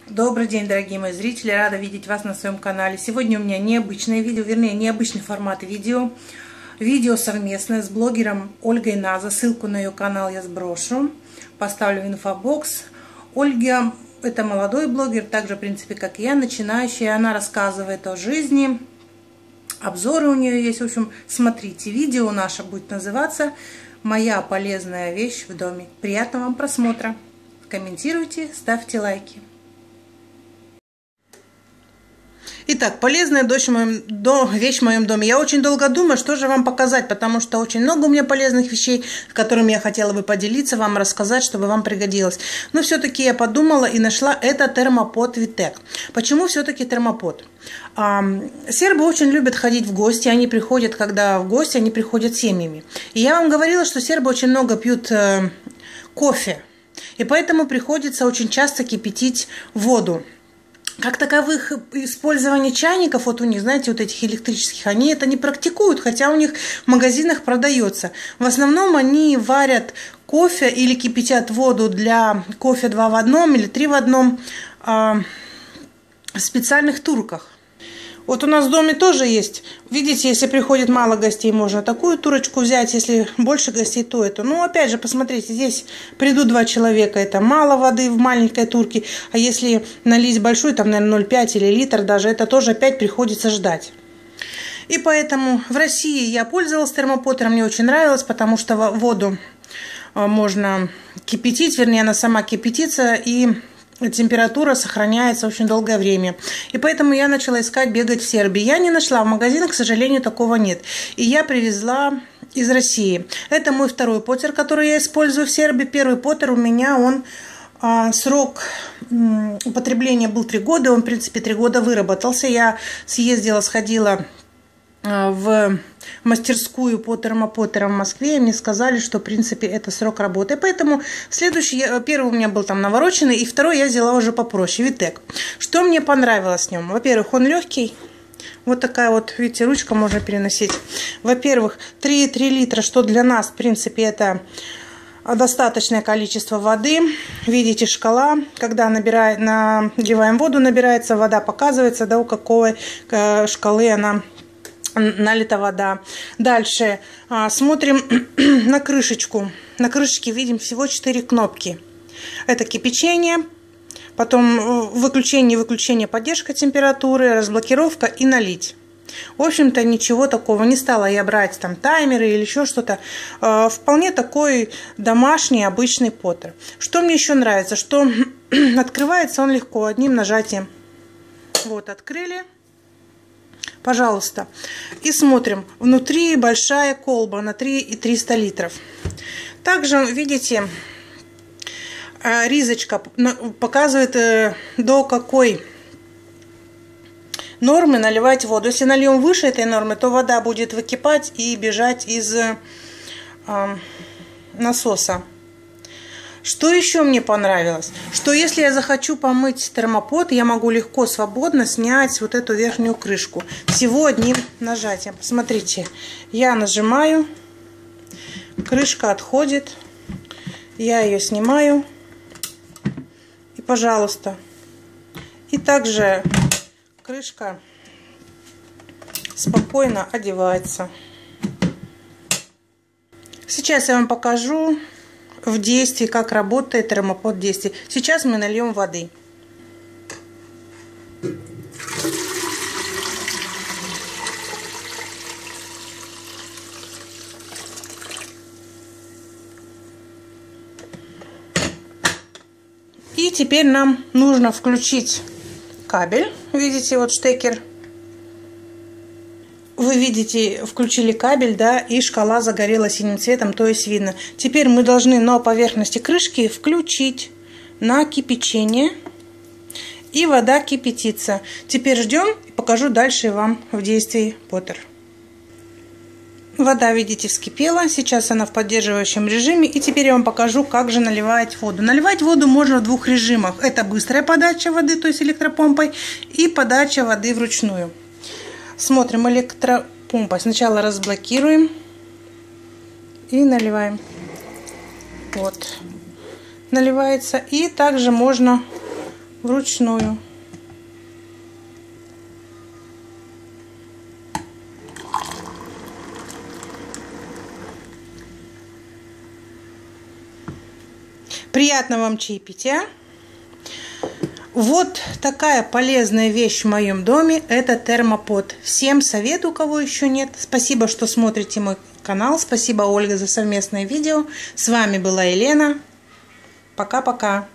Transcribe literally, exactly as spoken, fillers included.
Добрый день, дорогие мои зрители, рада видеть вас на своем канале. Сегодня у меня необычное видео, вернее необычный формат видео. Видео совместное с блогером Ольгой Наза. Ссылку на ее канал я сброшу, поставлю в инфобокс. Ольга — это молодой блогер, так же в принципе как и я, начинающая. Она рассказывает о жизни, обзоры у нее есть. В общем, смотрите, видео наше будет называться «Моя полезная вещь в доме». Приятного вам просмотра. Комментируйте, ставьте лайки. Итак, полезная вещь в, моем, до, вещь в моем доме. Я очень долго думаю, что же вам показать, потому что очень много у меня полезных вещей, которыми я хотела бы поделиться, вам рассказать, чтобы вам пригодилось. Но все-таки я подумала и нашла это термопод Витек. Почему все-таки термопод? А, сербы очень любят ходить в гости, они приходят, когда в гости, они приходят семьями. И я вам говорила, что сербы очень много пьют э, кофе, и поэтому приходится очень часто кипятить воду. Как таковых использования чайников, вот у них, знаете, вот этих электрических, они это не практикуют, хотя у них в магазинах продается. В основном они варят кофе или кипятят воду для кофе два в одном или три в одном э, в специальных турках. Вот у нас в доме тоже есть. Видите, если приходит мало гостей, можно такую турочку взять. Если больше гостей, то эту. Ну, опять же, посмотрите, здесь придут два человека. Это мало воды в маленькой турке. А если налить большую, там, наверное, ноль целых пять десятых или литр даже, это тоже опять приходится ждать. И поэтому в России я пользовалась термопотером. Мне очень нравилось, потому что воду можно кипятить. Вернее, она сама кипятится и температура сохраняется очень долгое время. И поэтому я начала искать, бегать в Сербии. Я не нашла, в магазинах, к сожалению, такого нет. И я привезла из России. Это мой второй потер, который я использую в Сербии. Первый потер у меня, он а, срок м, употребления был три года. Он, в принципе, три года выработался. Я съездила, сходила в мастерскую по термопотерам в Москве, и мне сказали, что в принципе это срок работы. Поэтому следующий, первый у меня был там навороченный, и второй я взяла уже попроще, Витек. Что мне понравилось в нем? Во-первых, он легкий. Вот такая вот, видите, ручка можно переносить. Во-первых, три и три литра, что для нас, в принципе, это достаточное количество воды. Видите, шкала, когда набираем, наливаем воду, набирается вода, показывается, да, у какой шкалы она налита вода. Дальше а, смотрим на крышечку. На крышечке видим всего четыре кнопки. Это кипячение, потом выключение, выключение, поддержка температуры, разблокировка и налить. В общем-то, ничего такого не стала я брать, там таймеры или еще что-то. А, вполне такой домашний, обычный потер. Что мне еще нравится, что открывается он легко, одним нажатием. Вот, открыли. Пожалуйста. И смотрим. Внутри большая колба на три и триста литров. Также, видите, ризочка показывает, до какой нормы наливать воду. Если нальем выше этой нормы, то вода будет выкипать и бежать из насоса. Что еще мне понравилось? Что если я захочу помыть термопод, я могу легко, свободно снять вот эту верхнюю крышку. Всего одним нажатием. Посмотрите, я нажимаю, крышка отходит, я ее снимаю. И, пожалуйста. И также крышка спокойно одевается. Сейчас я вам покажу в действии, как работает термопод в действии. Сейчас мы нальем воды. И теперь нам нужно включить кабель. Видите, вот штекер. Вы видите, включили кабель, да, и шкала загорела синим цветом, то есть видно. Теперь мы должны на поверхности крышки включить на кипячение, и вода кипятится. Теперь ждем, и покажу дальше вам в действии потер. Вода, видите, вскипела, сейчас она в поддерживающем режиме, и теперь я вам покажу, как же наливать воду. Наливать воду можно в двух режимах. Это быстрая подача воды, то есть электропомпой, и подача воды вручную. Смотрим электропомпа. Сначала разблокируем и наливаем. Вот. Наливается. И также можно вручную. Приятного вам чаепития. Вот такая полезная вещь в моем доме. Это термопод. Всем советую, у кого еще нет. Спасибо, что смотрите мой канал. Спасибо, Ольга, за совместное видео. С вами была Елена. Пока-пока.